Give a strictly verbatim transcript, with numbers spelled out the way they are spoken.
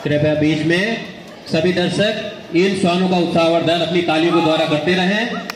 कृपया बीच में सभी दर्शक इन श्वानों का उत्साहवर्धन अपनी तालियों के द्वारा करते रहें।